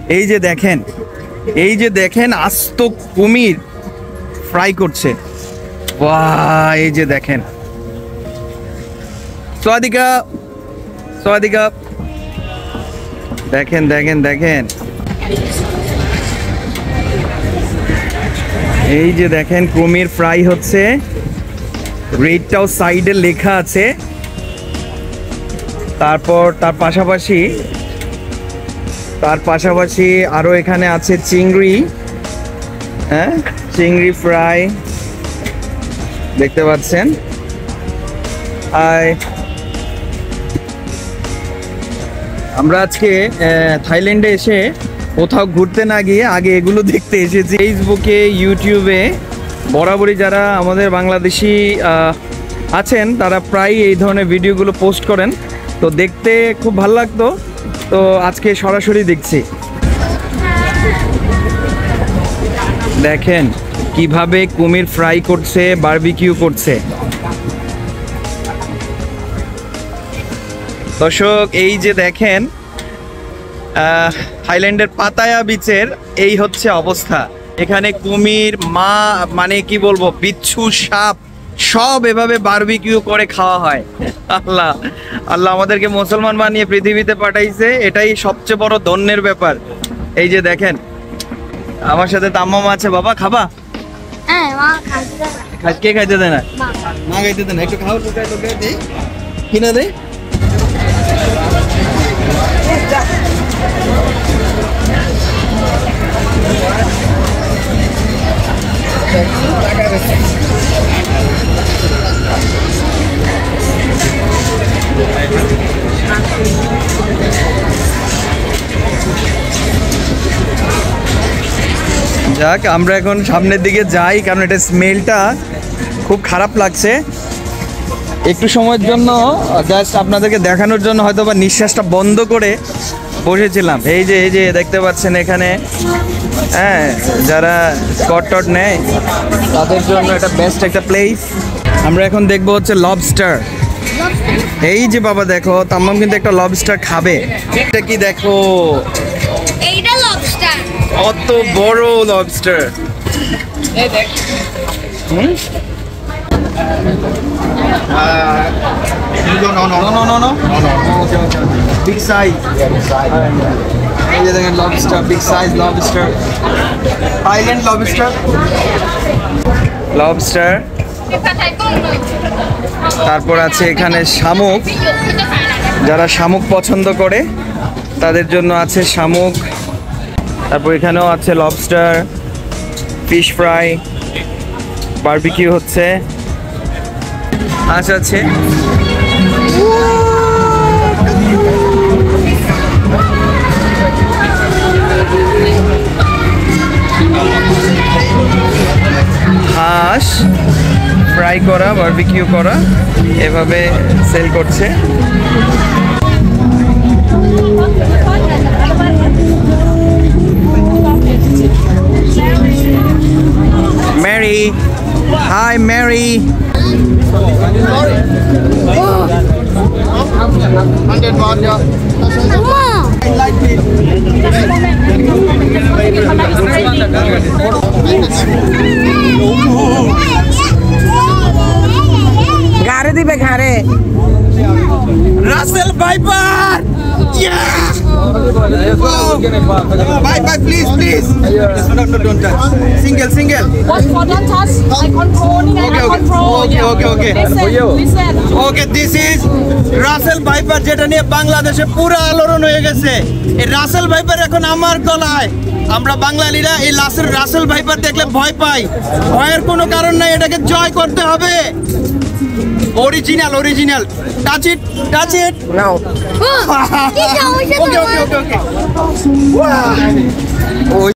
এই যে দেখেন, এই যে দেখেন আস্ত কুমির ফ্রাই করছে। বাহ, এই যে দেখেন। সওয়াদিকা সওয়াদিকা, দেখেন দেখেন দেখেন, এই যে দেখেন কুমির ফ্রাই হচ্ছে। রেটটাও সাইডে লেখা আছে। তারপর তার পাশাপাশি আরো এখানে আছে চিংড়ি। হ্যাঁ, চিংড়ি ফ্রাই দেখতে পাচ্ছেন। আমরা আজকে থাইল্যান্ডে এসে কোথাও ঘুরতে না গিয়ে আগে এগুলো দেখতে এসেছি। ফেসবুকে, ইউটিউবে বরাবরই যারা আমাদের বাংলাদেশি আছেন তারা প্রায় এই ধরনের ভিডিওগুলো পোস্ট করেন, তো দেখতে খুব ভালো লাগতো, তো আজকে সরাসরি দেখছি। দেখেন কিভাবে কুমির ফ্রাই করছে, বারবিকিউ করছে। দর্শক, এই যে দেখেন থাইল্যান্ডের পাতায়া বিচের এই হচ্ছে অবস্থা। এখানে কুমির, মানে কি বলবো, বিচ্ছু, সাপ সব এভাবে বারবিকিউ করে খাওয়া হয়। আল্লাহ আল্লাহ আমাদেরকে মুসলমান বানিয়ে পৃথিবীতে পাঠাইছে, এটাই সবচেয়ে বড় ধন্যের ব্যাপার। এই যে দেখেন, আমার সাথে তাম্মাম আছে। বাবা খাবা? হ্যাঁ, মা খাইতে। কে খাইতে দেয় না? মা। মা খাইতে দেয় না। একটু খাও, লুকায় দেই, কিনা দেই। যাক, আমরা এখন সামনের দিকে যাই, কারণ এটা স্মেলটা খুব খারাপ লাগছে। একটু সময়ের জন্য জাস্ট আপনাদেরকে দেখানোর জন্য হয়তো বা নিঃশ্বাসটা বন্ধ করে বসেছিলাম। এই যে দেখতে পাচ্ছেন এখানে, হ্যাঁ, যারা স্কট টট নেয় তাদের জন্য এটা বেস্ট একটা প্লেস। আমরা এখন দেখবো হচ্ছে লবস্টার। এই যে বাবা দেখো, তাম্মাম কিন্তু একটা লবস্টার খাবে। এটা কি দেখো, এইটা লবস্টার। কত বড় লবস্টার। এই দেখ। No. Big size. এই যে দেখেন lobster, big size lobster, Thailand lobster. তারপর আছে এখানে শামুক, যারা শামুক পছন্দ করে তাদের জন্য আছে শামুক। তারপর এখানেও আছে লবস্টার, ফিশ ফ্রাই, বারবিকিউ হচ্ছে। আছে হাঁস ফ্রাই করা, বারবিকিউ করা, এভাবে সেল করছে। Mary, hi Mary. ঘাড়ে দিবে ঘাড়ে। Russell viper, Bye, please. No, don't touch. Single. What for? Don't touch. I controlling. I control. Okay. Listen. Okay, this is Russell viper, যেটা নিয়ে বাংলাদেশে পুরো আলোড়ন হয়ে গেছে। এই রাসেল ভাইপার এখন আমার গলায়। আমরা বাঙালিরা এই রাসেল ভাইপার দেখলে ভয় পাই। ভয়ের কোনো কারণ নাই, এটাকে জয় করতে হবে। Original. Touch it. No. Okay. Okay.